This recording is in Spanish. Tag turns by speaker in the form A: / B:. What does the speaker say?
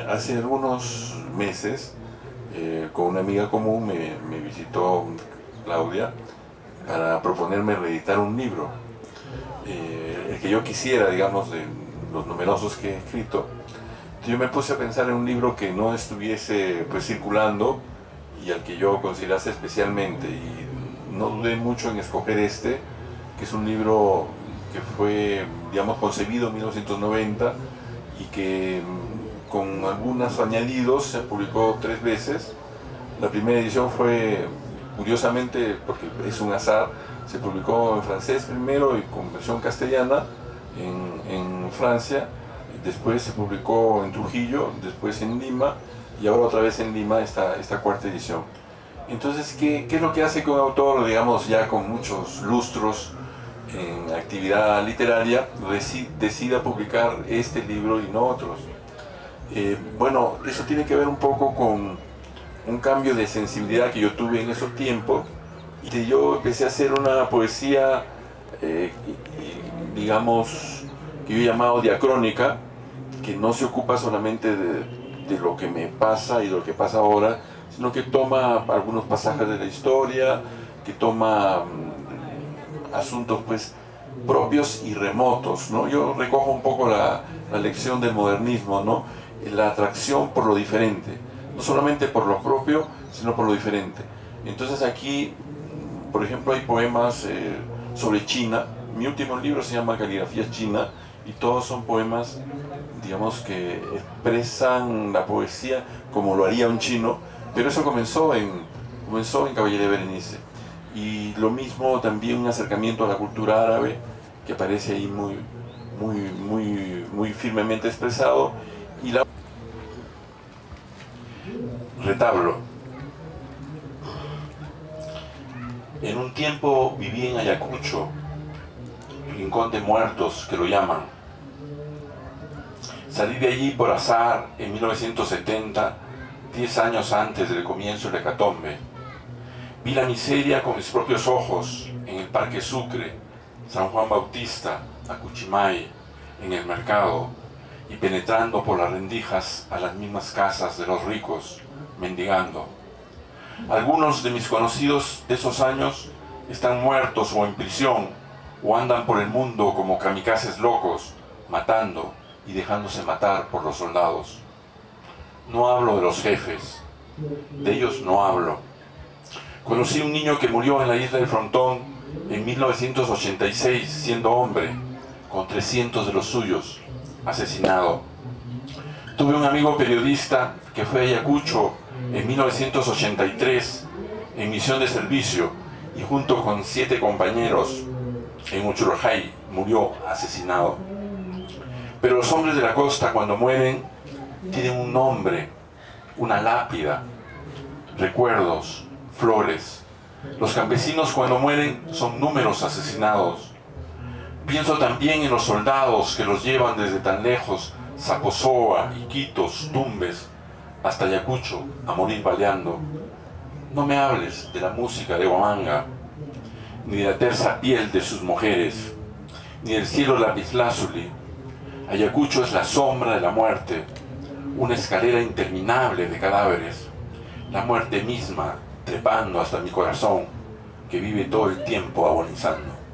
A: Hace algunos meses, con una amiga común, me visitó Claudia para proponerme reeditar un libro, el que yo quisiera, digamos, de los numerosos que he escrito. Entonces yo me puse a pensar en un libro que no estuviese pues circulando y al que yo considerase especialmente, y no dudé mucho en escoger este, que es un libro que fue, digamos, concebido en 1990 y que con algunos añadidos se publicó 3 veces. La primera edición fue, curiosamente, porque es un azar, se publicó en francés primero y con versión castellana en Francia, después se publicó en Trujillo, después en Lima y ahora otra vez en Lima esta 4ª edición. Entonces, ¿qué es lo que hace que un autor, digamos, ya con muchos lustros en actividad literaria, decida publicar este libro y no otros? Bueno, eso tiene que ver un poco con un cambio de sensibilidad que yo tuve en esos tiempos, y que yo empecé a hacer una poesía, digamos, que yo he llamado diacrónica, que no se ocupa solamente de lo que me pasa y de lo que pasa ahora, sino que toma algunos pasajes de la historia, que toma asuntos pues propios y remotos, ¿no? Yo recojo un poco la lección del modernismo, ¿no? La atracción por lo diferente, no solamente por lo propio, sino por lo diferente. Entonces aquí, por ejemplo, hay poemas sobre China. Mi último libro se llama Caligrafía China, y todos son poemas, digamos, que expresan la poesía como lo haría un chino, pero eso comenzó en Caballería Berenice. Y lo mismo también un acercamiento a la cultura árabe, que aparece ahí muy firmemente expresado. Y la retablo. En un tiempo viví en Ayacucho, rincón de muertos que lo llaman. Salí de allí por azar en 1970, 10 años antes del comienzo de la hecatombe. Vi la miseria con mis propios ojos en el Parque Sucre, San Juan Bautista, Acuchimay, en el mercado, y penetrando por las rendijas a las mismas casas de los ricos, mendigando. Algunos de mis conocidos de esos años están muertos o en prisión, o andan por el mundo como kamikazes locos, matando y dejándose matar por los soldados. No hablo de los jefes, de ellos no hablo. Conocí un niño que murió en la isla del Frontón en 1986, siendo hombre, con 300 de los suyos, asesinado. Tuve un amigo periodista que fue a Ayacucho en 1983 en misión de servicio, y junto con 7 compañeros en Uchurajay murió asesinado. Pero los hombres de la costa, cuando mueren, tienen un nombre, una lápida, recuerdos, flores. Los campesinos, cuando mueren, son números asesinados. Pienso también en los soldados que los llevan desde tan lejos, Zaposoa, Iquitos, Tumbes, hasta Ayacucho, a morir baleando. No me hables de la música de Huamanga, ni de la tersa piel de sus mujeres, ni del cielo lapislázuli. Ayacucho es la sombra de la muerte, una escalera interminable de cadáveres, la muerte misma trepando hasta mi corazón, que vive todo el tiempo agonizando.